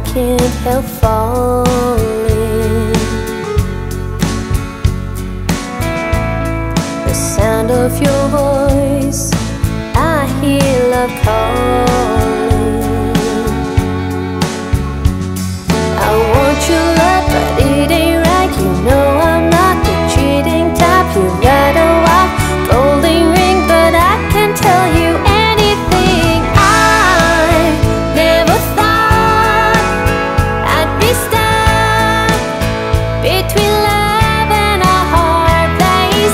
can't help falling. The sound of your voice, I hear love calling. I want your love, but it ain't right. You know I'm not the cheating type. You got a wife, golden ring, but I can't tell you anything. I never thought I'd be stuck between love and a hard place.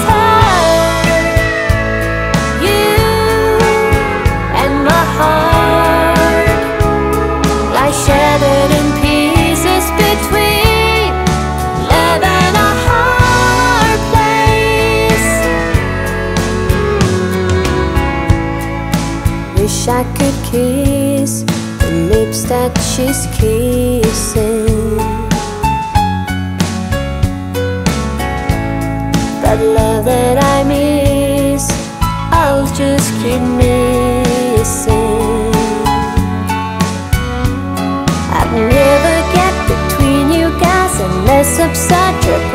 You and my heart lie shattered in pieces between love and a hard place. Wish I could kiss the lips that she's kissing, but love that I miss, I'll just keep missing. I'd never get between you guys unless I'm such a